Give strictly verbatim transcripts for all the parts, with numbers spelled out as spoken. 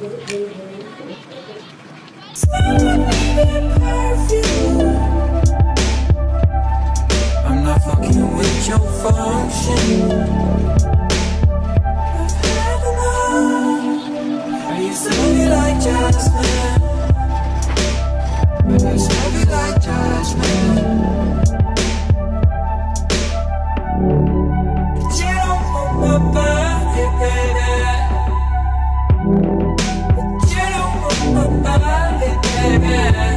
I'm not fucking with your function. I've had enough. I used to love you like Jasmine, but I serve you like judgment. But you don't want my body, baby. But you don't want my body, baby.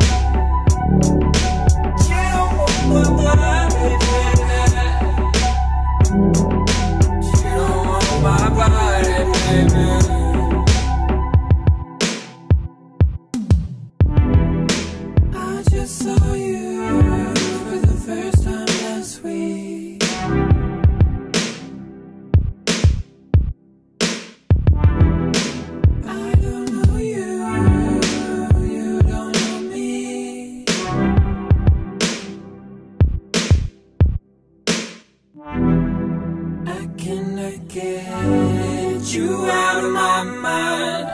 Get you out of my mind.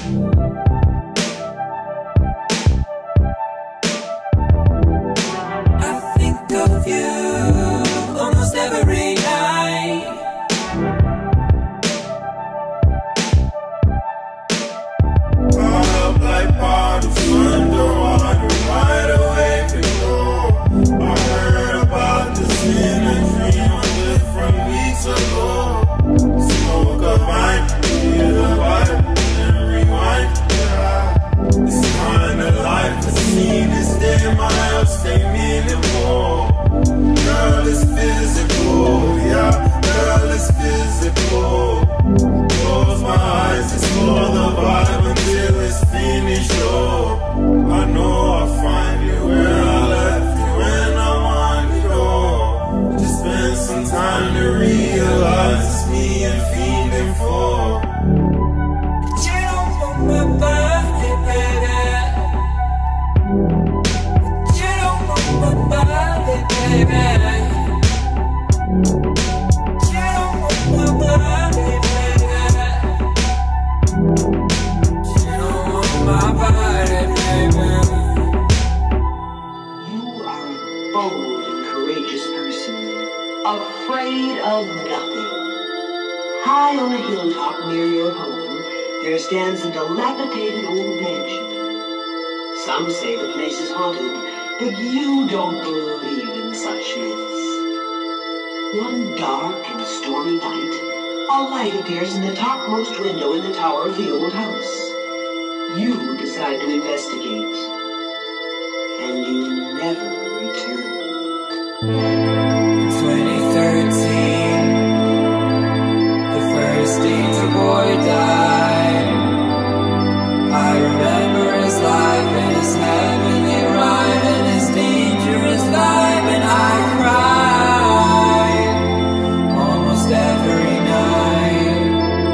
I think of you almost every night. Caught up like bottles underwater, right away from home. I heard about this in a dream I lived from weeks ago. Smoke a vine, hear the vibe, and rewind. Yeah. This kind of life I've seen this day in my house, stay meaningful. Girl, it's physical, yeah, girl, it's physical. Close my eyes, it's for the vibe until it's finished, oh. I know I'll find you where I left you when I'm on it, oh. Just spend some time to realize it's me and fiending for. But you don't want my body, baby. But you don't want my body, baby. You don't want my body, baby. You don't want my body, baby. You are a bold and courageous person, afraid of nothing. High on a hilltop near your home, there stands a dilapidated old mansion. Some say the place is haunted, but you don't believe in such myths. One dark and stormy night, a light appears in the topmost window in the tower of the old house. You decide to investigate, and you never return. twenty thirteen, the first Danger Boy died. I remember his life and his heavenly rhyme and his dangerous vibe, and I cried almost every night.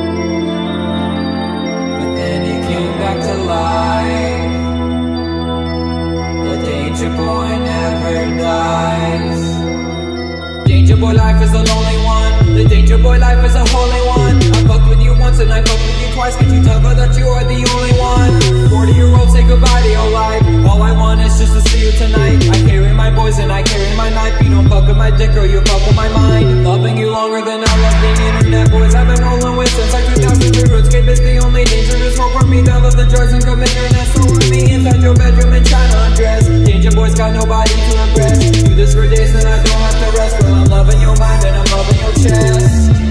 But then he came back to life. The Danger Boy never dies. Danger Boy life is a lonely one. The Danger Boy life is a holy one. I fucked with you once and I fucked with you twice. Could you tell her that you are the only one? forty year old, say goodbye to your life. All I want is just to see you tonight. I carry my boys and I carry my knife. You don't fuck with my dick or you fuck with my mind. Loving you longer than I love the internet. Boys I've been rolling with since like two thousand three. RuneScape is the only dangerous smoke from me. That love the drugs and commit your nest. So with me inside your bedroom and trying to undress. Danger Boy's got nobody to impress. Do this for days and I don't have to rest. Well, I'm loving your mind and I'm loving your chest.